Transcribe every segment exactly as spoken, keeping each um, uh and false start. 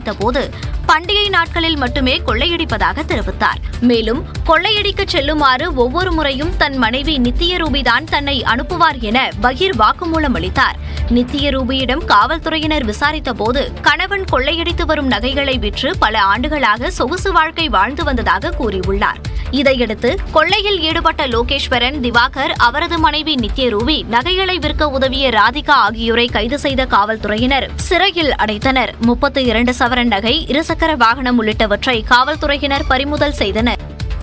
விசாரித்த போது பண்டிகை நாட்களில் மட்டுமே கொள்ளையடிப்பதாக தெரிவித்தார். மேலும் கொள்ளையடிக்க செல்லுமாறு ஒவ்வொரு முறையும் தன் மனைவி நித்திய ரூபிதான் தன்னை அனுப்புவார் என பகீர் வாக்குமூலம் அளித்தார். நித்திய ரூபியிடம் காவல்துறையினர் விசாரித்த போது கணவன் கொள்ளையடித்து வரும் நகைகளை விற்று பல ஆண்டுகளாக சொகுசு வாழ்க்கை வாழ்ந்து வந்ததாக கூறியுள்ளார். இதையடுத்து கொள்ளையில் ஈடுபட்ட லோகேஸ்வரன், திவாகர், அவரது மனைவி நித்ய ரூபி, நகைகளை விற்க உதவிய ராதிகா ஆகியோரை கைது செய்த காவல்துறையினர் சிறையில் அடைத்தனர். முப்பத்தி இரண்டு சவரன் நகை, இருசக்கர வாகனம் உள்ளிட்டவற்றை காவல்துறையினர் பறிமுதல் செய்தனர்.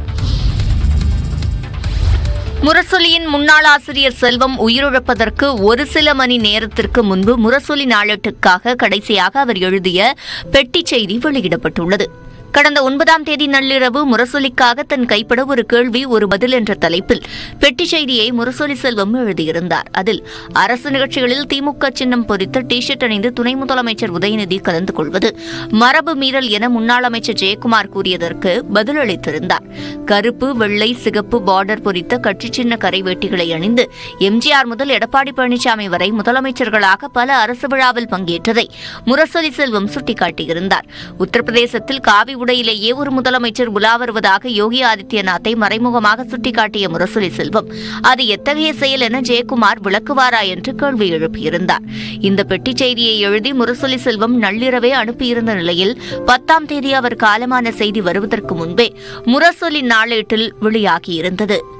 முரசொலியின் முன்னாள் ஆசிரியர் செல்வம் உயிரிழப்பதற்கு ஒரு சில மணி நேரத்திற்கு முன்பு முரசொலி நாளேட்டுக்காக கடைசியாக அவர் எழுதிய பெட்டி செய்தி வெளியிடப்பட்டுள்ளது. கடந்த ஒன்பதாம் தேதி நள்ளிரவு முரசொலிக்காக தன் கைப்பட ஒரு கேள்வி ஒரு பதில் என்ற தலைப்பில் பெட்டி செய்தியை முரசொலி செல்வம் எழுதியிருந்தார். அதில் அரசு நிகழ்ச்சிகளில் திமுக சின்னம் பொறித்த டி ஷர்ட் அணிந்து துணை முதலமைச்சர் உதயநிதி கலந்து கொள்வது மரபு மீறல் என முன்னாள் அமைச்சர் ஜெயக்குமார் கூறியதற்கு பதிலளித்திருந்தார். கருப்பு, வெள்ளை, சிகப்பு பார்டர் பொறித்த கட்சி சின்ன கரைவேட்டிகளை அணிந்து எம்ஜிஆர் முதல் எடப்பாடி பழனிசாமி வரை முதலமைச்சர்களாக பல அரசு விழாவில் பங்கேற்றதை முரசொலி செல்வம் சுட்டிக்காட்டியிருந்தார். உத்தரப்பிரதேசத்தில் காவி உடையிலேயே ஒரு முதலமைச்சர் உலா வருவதாக யோகி ஆதித்யநாத்தை மறைமுகமாக சுட்டிக்காட்டிய முரசொலி செல்வம் அது எத்தகைய செயல் என ஜெயக்குமார் விளக்குவாரா என்று கேள்வி எழுப்பியிருந்தார். இந்த பெட்டி செய்தியை எழுதி முரசொலி செல்வம் நள்ளிரவே அனுப்பியிருந்த நிலையில் பத்தாம் தேதி அவர் காலமான செய்தி வருவதற்கு முன்பே முரசொலி நாளேட்டில் வெளியாகியிருந்தது.